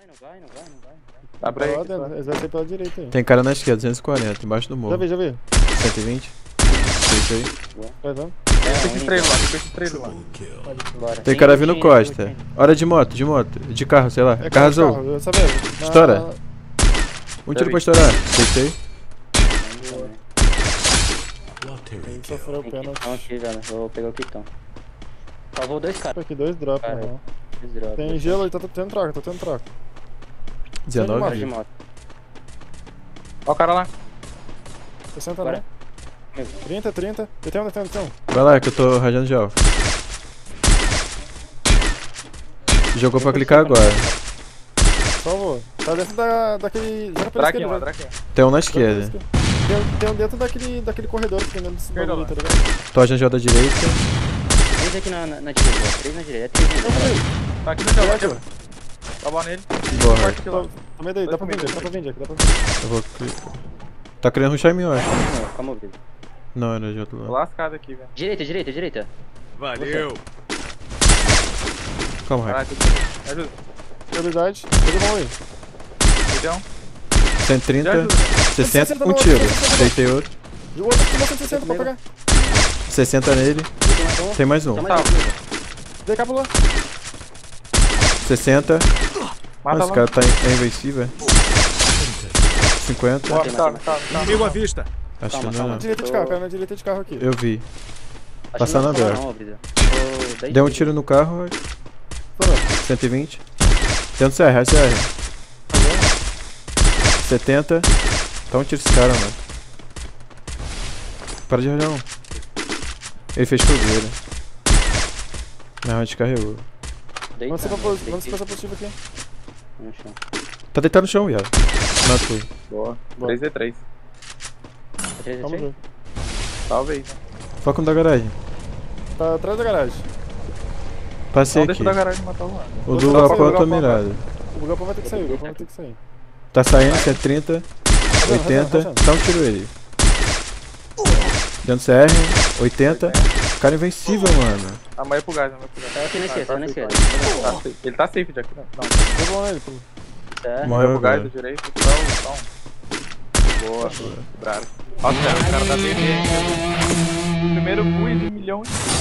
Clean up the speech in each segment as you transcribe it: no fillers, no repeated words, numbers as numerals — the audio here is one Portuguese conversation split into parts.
Dá pra ir. Eles vão ser pela direita aí. Tem cara na esquerda, 240, embaixo do morro. Já vi. 120. Feito aí. Vai, vamos. Tem esse trailer lá, tem esse trailer lá. Bora. Tem cara vindo costa. Hora de moto, de carro, sei lá. É Carro azul. eu sabia. Estoura. Um tiro pra estourar. Deitei. Ele sofreu o pênalti. Não, aqui, velho. Vou pegar o quitão. Salvou 2 caras. Aqui, 2 drops, Cara, não. Dois drops. Tem gelo e tá tendo troca, 19. De moto. Ó o cara lá. 60 Bora. não. 30. Detém. Vai lá que eu tô rajando de alvo. Jogou pra clicar agora. Salvou. Tá dentro daquele... Joga pela Draquinho lá, esquerda, draquinho. Tem um na esquerda. Tem um dentro daquele corredor que tem dentro desse Esquerda bagulho, lá. tá ligado? Tô rajando da direita. 3 aqui na direita. 3 na direita. É 3 na direita. Tá aqui no chão, aqui, ó. Tá bom nele. Boa. Corte aqui lá. Também daí, dá pra vender aqui. Eu vou clicar. Tá querendo rushar em mim, eu acho. Calma, ouvido. Não, era de outro Tô lado. lascado aqui, velho. Direita. Valeu! Calma, Raik. Caralho, me ajuda. Prioridade. Tudo bom aí. Então, 130, me ajuda. 60, um no tiro. outro, 60. Deitei outro. E o outro tomou 160 pra pegar. 60 nele. Tem mais um. Toma Tá. Vem cá, pulou. 60. Mata Esse lá. cara tá invencível. 50. Boa, tá. Inimigo à vista! Acho que Calma, não é calma. não. Direita de carro, cara na direita de carro aqui. Eu vi. Acho Passando que não aberto. não, Brisa. Tô 10 Deu um tiros. tiro no carro. Estourou. 120. Dentro do CR, CR. 70. Tá um tiro esse cara, mano. Para de olhar um. Ele fez fogueira. Minha round descarregou. Deita, Vamos deita. se passar positivo aqui. No chão. Tá deitado no chão, viado. Matei. Boa. Boa. 3v3. É 3 Vamos ver. Talvez. Foca no da garagem. Tá atrás da garagem. Passei Não deixa aqui. da garagem matar o mano. O do Vou Galpão eu tô Galpão, mirado. O Galpão vai ter que sair, Tá saindo, 130. 80. Dá um tiro ele. Dentro do CR. 80. Cara invencível, mano. Amanhã pro gás, Tá aqui na esquerda, tá na esquerda. Tá safe. Ele tá safe, Jack. Não. Deu bom nele, pô. Tá. Morreu Pro gás agora. do direito. Então. Boa. Bravo. Nossa, o cara tá bem. Primeiro fui de 1 milhão.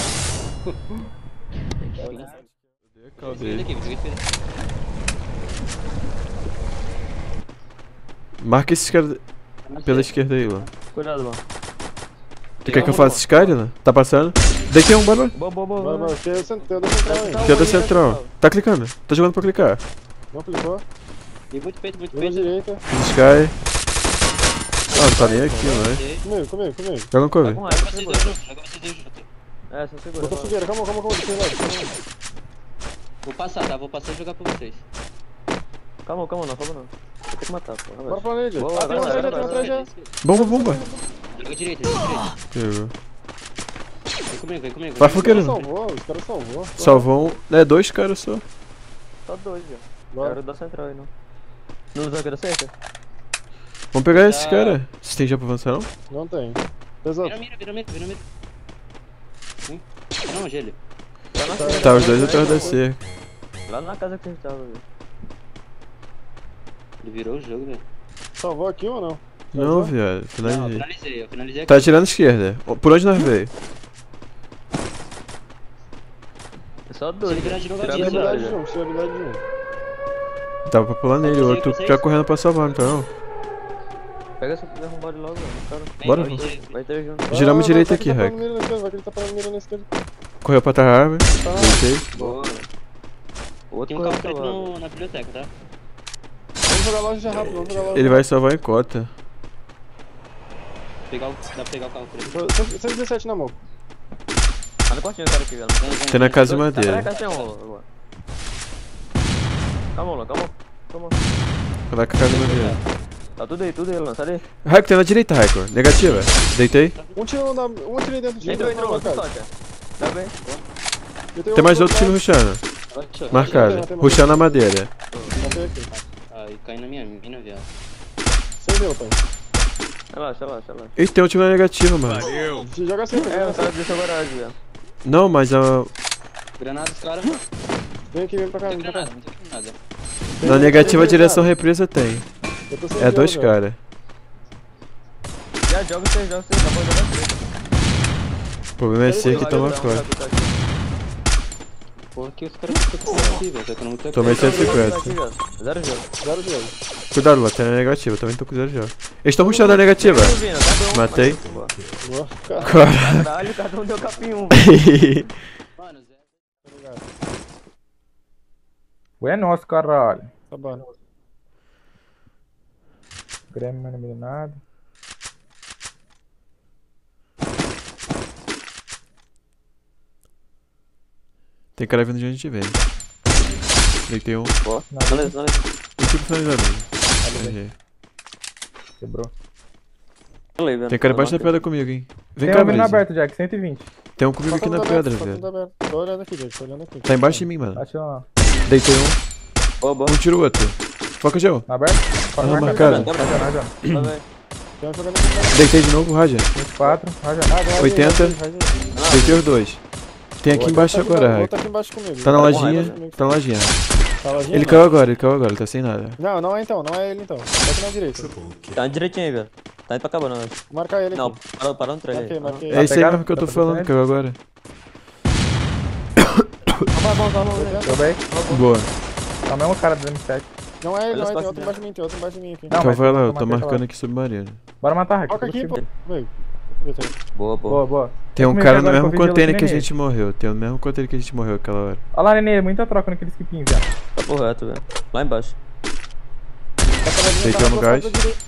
Marca esses caras pela esquerda aí, lá. Cuidado, mano. Tu quer que eu faça esse cara, lá? Tá passando? Deitei um, bora. Bora. Tem o central aí. Aqui é da central. Tá clicando. Tá jogando pra clicar. Não clicou. E muito peito, muito Deu na peito. direita. Sky. Ah, não tá nem aqui, né? Comigo. Joga no Tá cover. com raiva. Vocês dois juntos, joga vocês dois juntos. É, só segura. Botou mano. fogueira, calma. Deixa eu ir lá. Vou passar, tá? Vou passar e jogar pra vocês. Calma não. Tem que matar, pô. Bora pra nele. Boa, Ah, tem um vai, atrás já. Bomba. Joga direita, joga direita. Pegou. Vem comigo. Vai Os fogueira. caras salvou. Salvou um. É, 2 caras só. Só 2, já. Bora. Quero dar central aí, não. Não usa a cerca? Vamos pegar esses caras. Vocês têm já pra avançar, não? Não tem. Pesado. Vira mira. Ah, não, gelo. Lá na cerca. Tá, os dois atrás da cerca. Lá na casa que a gente tava, velho. Ele virou o jogo, velho. Salvou aqui ou não? Não, viado. Não, Finalizei. eu finalizei aqui. Tá atirando à esquerda. Por onde nós veio? É só Se 2. ele virar de novo, Tira a atira. habilidade. Tira a habilidade de um. Tava pra pular nele. O outro Vocês? tá correndo pra salvar, não tá não? Pega essa arrombada logo, velho. Cara. Bora. Vai ter junto. Giramos direito Vai aqui, que ele tá Raik. parando mira na esquerda, vai que ele tá parando mira na esquerda. Correu pra trás da árvore. Deitei. Boa. O outro Tem um correu carro pra preto lá. na biblioteca, tá? Vamos jogar loja já rápido, Ele vai salvar em cota. Dá pra pegar o carro preto. 117 na mão. Tá no quartinho, cara, aqui, velho. Tem na casa de Tá na madeira. casa tem um agora. Calma, Lan, calma. Vai com a casa de madeira. Tá tudo aí, Lan, sai daí. Raiko, tem na direita, Raiko. Negativa. Deitei. Um tiro dentro de Entrou, marcado. só, cara. Tá bem? Tem mais outro time rushando. Marcado. Rushando na madeira. Matei aqui. Ai, cai na minha mina, viado. Sem meu, pai. Relaxa. Ih, tem um time na negativa, mano. Valeu! Joga sempre, É, o cara deixou a garagem, velho. Não, mas a. Granada, os caras. Vem aqui, vem pra cá, Não tem vem pra cá. granada, não tem granada. Na negativa, a direção represa tem. Eu tô sem É gelo, dois velho. caras. Já joga vocês, dá pra jogar direito. O problema é ser que toma corte. Porra, que os caras ficam aqui, velho. Tá economizando. Tomei 150. Zero jogo. Zero gelo. Cuidado, lá, tem na negativa, também tô com 0 já. Eles estão rushando a negativa. Matei. Boa, cara. Caralho, cada um deu capim um, velho. Mano, Zé. É nosso, caralho. Tá bom. Grêmio não é eliminado. Tem cara vindo de onde a gente vem. Deitei um. Não. Tem tipo finalizado. Errei. Quebrou. Tem cara embaixo da pedra comigo, hein. Vem Tem cá, um vindo Brisa. aberto, Jack, 120. Tem um comigo aqui na pedra, velho. Tô olhando aqui, Jack. Tô olhando aqui. Tá embaixo de mim, mano. Atira lá. Deitei um. Boa, boa. Um tiro o outro. Foca, Gel. Tá aberto? Ah, marcado. Quebra. Raja. Tem um jogando aqui. Deitei de novo, Raja. 24. Raja. 80. Deitei os dois. Tem aqui embaixo agora, Raik. Outro aqui embaixo comigo. Tá na lojinha. Tá na lojinha. Tá na lojinha? Ele caiu agora, ele tá sem nada. Não, não é então. Não é ele então. Tá aqui na direita. Tá direitinho aí, velho. Tá indo pra acabar, não, acho. Vou marcar ele Não, aqui. parou no trem aí. Marquei. É esse aí pegaram? mesmo que eu tô Tá falando, fazendo? caiu agora. Vamos. Deu bem? Boa. Tá o mesmo cara do M7. Não é ele, não é. Tem Olha outro as embaixo de mim. Tem outro embaixo de mim aqui. Não, Então mas vai lá, eu eu tô matei marcando aquela. aqui submarino. Bora matar, Hack. Foca aqui, pô. Veio. Boa. Boa. Tem um comigo cara no agora mesmo que eu vi container que a gelo gente morreu. Tem o mesmo container que a gente morreu aquela hora. Olha lá, Nenê, muita troca naquele skipinho, viado. Tá por reto, velho. Lá embaixo. Deitei no gás.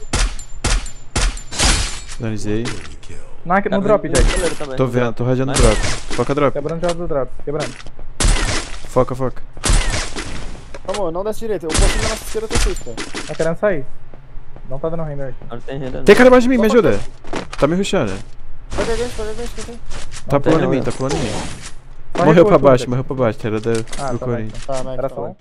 Finalizei. No drop, Jack. Tô vendo, tô radiando drop. Foca drop. Quebrando já do drop. Quebrando. Foca. Vamos, não desce direita. O pouquinho da nossa esquerda tá safe, cara. Tá querendo sair. Não tá dando render aqui. Não tem renda, não. Tem cara embaixo de mim, me ajuda. Tá me rushando. Pega gancho. Tá tem, pulando em mim, não, tá pulando em mim. Só Morreu recua, pra baixo, Jack. Tira do tá bem, Corinthians. Tá, Mac, Era tá só bom.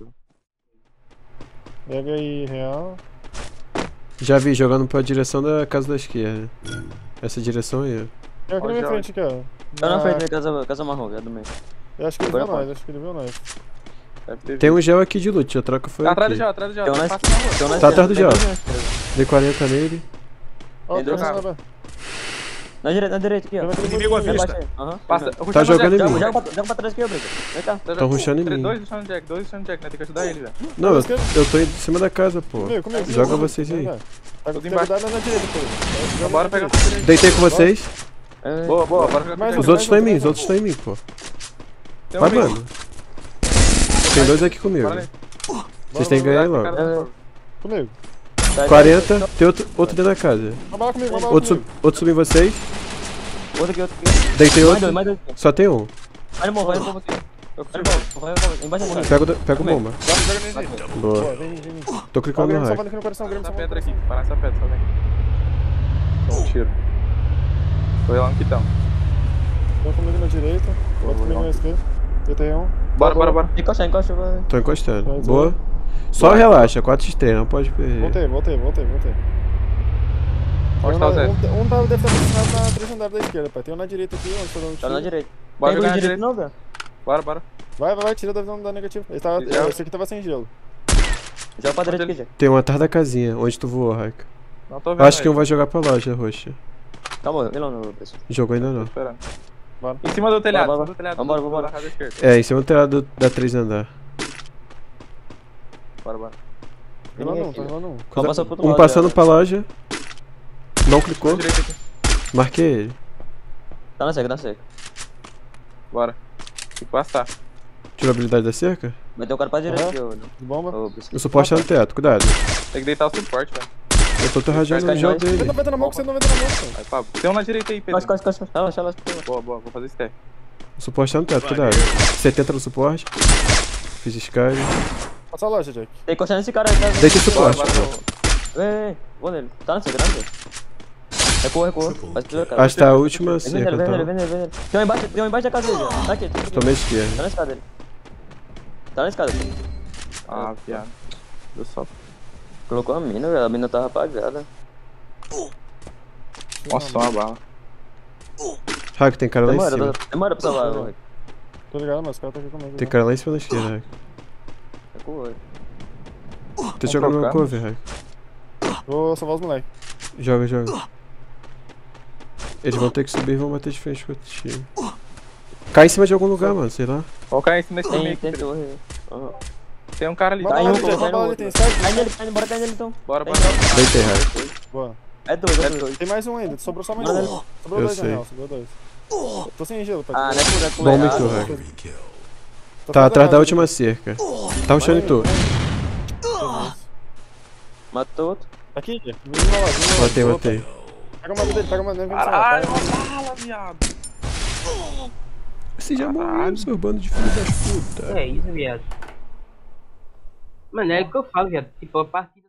Pega aí, real. Já vi, jogando pra direção da casa da esquerda. Essa direção aí. Tem aqui na minha frente, aqui, ó. Tá na frente da casa marrom, velho, do meio. Eu acho que ele Agora viu nós, pode. acho que ele viu nós. Tem um gel aqui de loot, a troca foi Atrás do aqui. gel, atrás do gel. Tem um na Passa na rua. esquerda. Tá atrás do gel. Dei 40 nele. Ó, Tem dois tem caras. Na direita aqui, ó. Inimigo à Lá embaixo vista. aí. Aham. Passa. Tá jogando em mim. Joga pra trás aqui, ô, Brito. Vem cá. Tão rushando em mim. Dois rushando Jack, né? Tem que ajudar ele, velho. Não, eu tô em cima da casa, pô. Comigo. Joga vocês aí. Tá com embaixo. cuidado na direita, pô. Bora pegar o direito. Deitei com vocês. Boa, bora pegar Mais o Os outros estão em mim, pô. Tem um Vai, meio. mano. Tem dois aqui comigo. Bora ali. Vocês têm que ganhar aí logo. É. Comigo. 40, tem outro dentro da casa. Vai bala comigo, vai bala Outro comigo. subiu em vocês. Outro aqui. Deitei outro. Mais dois. Só tem um. Vai no morro aqui. Vai embaixo da morro. Pega o bomba. Joga nele. Boa. Boa, vem. Tô Ó, o clicando no Grêmio hack. salvando aqui no coração, o Grêmio Essa salvando pedra aqui. aqui. Parar essa pedra, só vem. Dá um tiro. Foi lá no quitão. Um comigo na direita, outro comigo na esquerda. Eu tenho um. Bora. Encosta, vai. Tô encostando. Mais Boa. Só relaxa, 4 estrelas, não pode perder. Voltei. Onde tá o Zé? Um deve estar posicionado na 3 andar da esquerda, pai. Tem um na direita aqui, onde tá dando Tá na tiro. direita. Bora Tem jogar na direita direita. não, velho? Bora. Vai, tira da visão da negativa. Esse aqui tava sem gelo. Joga pra direita aqui, Jack. Tem um atrás da casinha, onde tu voou, hack. Não tô vendo. Acho que um ele. vai jogar pra loja roxa. Calma, vem lá no pessoal. Jogou ainda Tô não. esperando. Bora. Em cima do telhado. Bora. Em cima do telhado. Vambora. Da casa esquerda. É, em cima do telhado da 3 andar. Bora. Tá rolando um. Só passa pro outro Um lado, passando já. pra loja. Não clicou. Tô direito aqui. Marquei ele. Tá na seca. Bora. Tem que passar. Tirou a habilidade da cerca? Vai ter um cara pra direita Aham. aqui, ô. De bomba. Ô, Biscuit. O suporte tá no teto, cuidado. Tem que deitar o suporte, velho. Eu tô rajando no gel dele. Venta na mão, que você não venta na mão, pai. Aí, Pablo. Tem um na direita aí, Pedro. Costa. Relaxa. Boa. Vou fazer stack. O suporte tá no teto, cuidado. 70 no suporte. Fiz sky. Passa a loja, Jack. Tem que encostar nesse cara aí, tá? Deitei suporte. Vem. Vou nele. Tá na seca, Recua. Vai explodir, cara. Acho que tá a última Vem cerca, nele. então. Tem um embaixo da casa dele, ó. Tá aqui. Tomei esquerda. Tá na escada dele. Tá na escada. Ah, viado. Deu só. Colocou a mina, velho. A mina tava apagada. Nossa, uma bala. Hack, tem cara lá em cima. Demora pra salvar, velho. Tô ligado, mas os caras tá aqui comigo. Tem né? cara lá em cima da esquerda, Hack. Recua. Tô jogando no trocar. cover, Raik. Vou salvar os moleques. Joga, joga. Eles vão ter que subir e vão bater de frente com o time. Cai em cima de algum lugar, mano, sei lá. Vou cair em cima desse time Tem, aqui. tem torre. Aham. Tem um cara ali. Bora Tá lá, em um, DJ, tá bora no lá, outro. tem site. Cai nele, bora cair nele então. Bora, Tem. bora. Deitei, Raik. Boa. É dois. Tem mais um ainda, sobrou só mais Manda um. ele. Sobrou Eu dois na sei. real, sobrou dois. Tô sem gelo, pai. Ah, não é por aqui. Bom mito, Raik. Tá atrás da última cerca. Tá rushando em torre. Matou outro. Aqui, vem lá, vem lá. Matei, matei. Pega a mão dele, pega a mão dele. Caralho, uma bala, viado. Você já morreu, seu bando de filho das putas. É isso, viado. Mano, é o que eu falo, viado. Tipo, a partida.